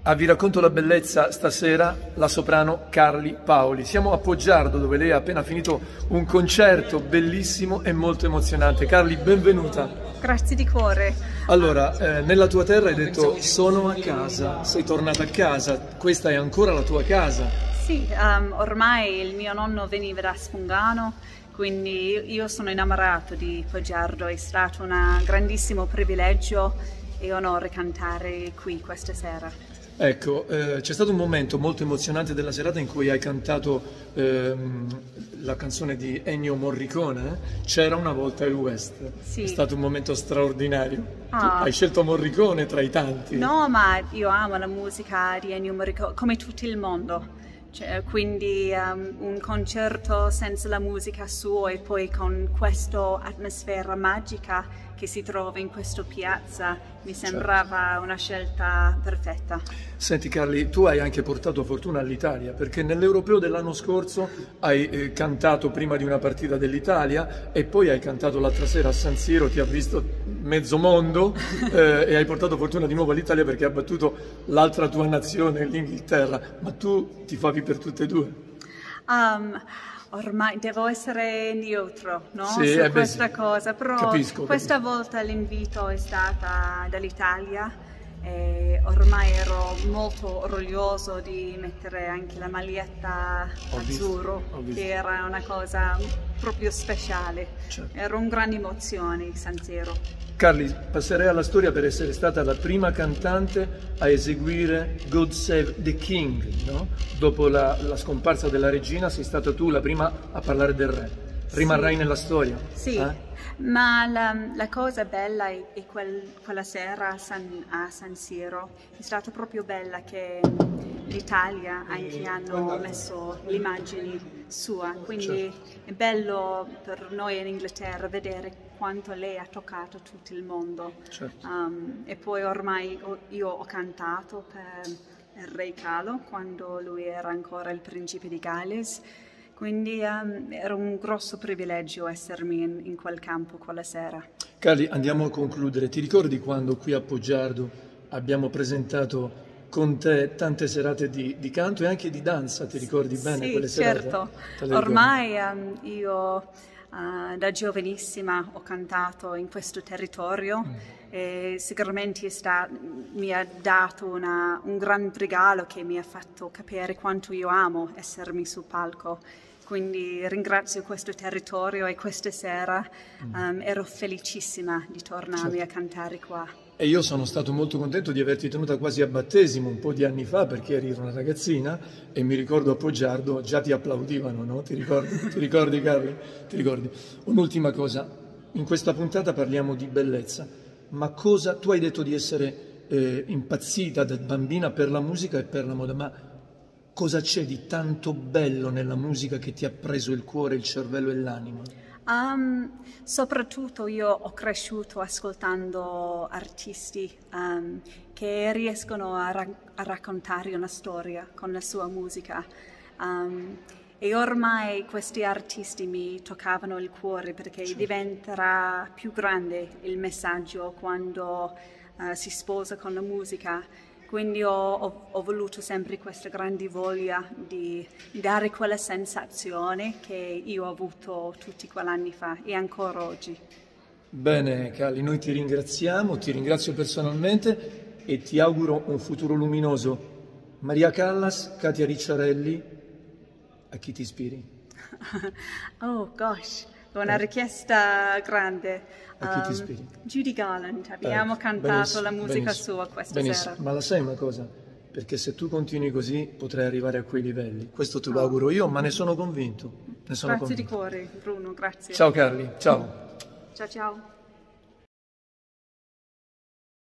Vi racconto la bellezza stasera, la soprano Carli Paoli. Siamo a Poggiardo, dove lei ha appena finito un concerto bellissimo e molto emozionante. Carli, benvenuta. Grazie di cuore. Allora, nella tua terra hai detto sono a casa, sei tornata a casa, questa è ancora la tua casa. Sì, ormai il mio nonno veniva da Sfungano, quindi io sono innamorato di Poggiardo, è stato un grandissimo privilegio e onore cantare qui questa sera. Ecco, c'è stato un momento molto emozionante della serata in cui hai cantato la canzone di Ennio Morricone, C'era una volta il West. Sì. È stato un momento straordinario. Tu Ah. hai scelto Morricone tra i tanti. No, ma io amo la musica di Ennio Morricone, come tutto il mondo. Quindi un concerto senza la musica sua e poi con questa atmosfera magica che si trova in questa piazza mi sembrava una scelta perfetta. Senti Carli, tu hai anche portato fortuna all'Italia, perché nell'Europeo dell'anno scorso hai cantato prima di una partita dell'Italia e poi hai cantato l'altra sera a San Siro, ti ha visto mezzo mondo e hai portato fortuna di nuovo all'Italia perché ha battuto l'altra tua nazione, l'Inghilterra, ma tu ti favi per tutte e due. Ormai devo essere neutro, no? Sì, Su sì. questa cosa, però Capisco. Questa volta l'invito è stata dall'Italia e ormai ero molto orgoglioso di mettere anche la maglietta azzurro, che era una cosa proprio speciale. Certo. Era una grande emozione San Siro. Carli, passerei alla storia per essere stata la prima cantante a eseguire God Save the King, no? Dopo la scomparsa della regina sei stata tu la prima a parlare del re. Rimarrai nella storia. Sì, ma la cosa bella è quella sera a San Siro è stata proprio bella che l'Italia anche hanno messo le immagini sua, quindi è bello per noi in Inghilterra vedere quanto lei ha toccato tutto il mondo. Certo. E poi ormai io ho cantato per il re Carlo quando lui era ancora il principe di Galles. Quindi era un grosso privilegio essermi in quel campo quella sera. Carli, andiamo a concludere. Ti ricordi quando qui a Poggiardo abbiamo presentato con te tante serate di canto e anche di danza? Ti ricordi bene quelle serate? Certo. Ormai io da giovanissima ho cantato in questo territorio e sicuramente mi ha dato un gran regalo che mi ha fatto capire quanto io amo essermi sul palco. Quindi ringrazio questo territorio e questa sera ero felicissima di tornarmi a cantare qua. E io sono stato molto contento di averti tenuta quasi a battesimo un po' di anni fa perché eri una ragazzina e mi ricordo a Poggiardo già ti applaudivano, no? Ti ricordi? Ti ricordi Carli? Ti ricordi? Un'ultima cosa, in questa puntata parliamo di bellezza, ma cosa, tu hai detto di essere impazzita da bambina per la musica e per la moda, ma cosa c'è di tanto bello nella musica che ti ha preso il cuore, il cervello e l'anima? Soprattutto io ho cresciuto ascoltando artisti che riescono a raccontare una storia con la sua musica e ormai questi artisti mi toccavano il cuore perché diventerà più grande il messaggio quando si sposa con la musica. Quindi ho voluto sempre questa grande voglia di dare quella sensazione che io ho avuto tutti quegli anni fa e ancora oggi. Bene Carli, noi ti ringrazio personalmente e ti auguro un futuro luminoso. Maria Callas, Katia Ricciarelli, a chi ti ispiri? Oh gosh, una richiesta grande. A chi ti ispiri? Judy Garland, abbiamo cantato la musica sua questa sera. Ma la sai una cosa? Perché se tu continui così potrai arrivare a quei livelli. Questo te lo auguro io, ma ne sono convinto. Grazie di cuore, Bruno, grazie. Ciao Carli, ciao. Ciao ciao.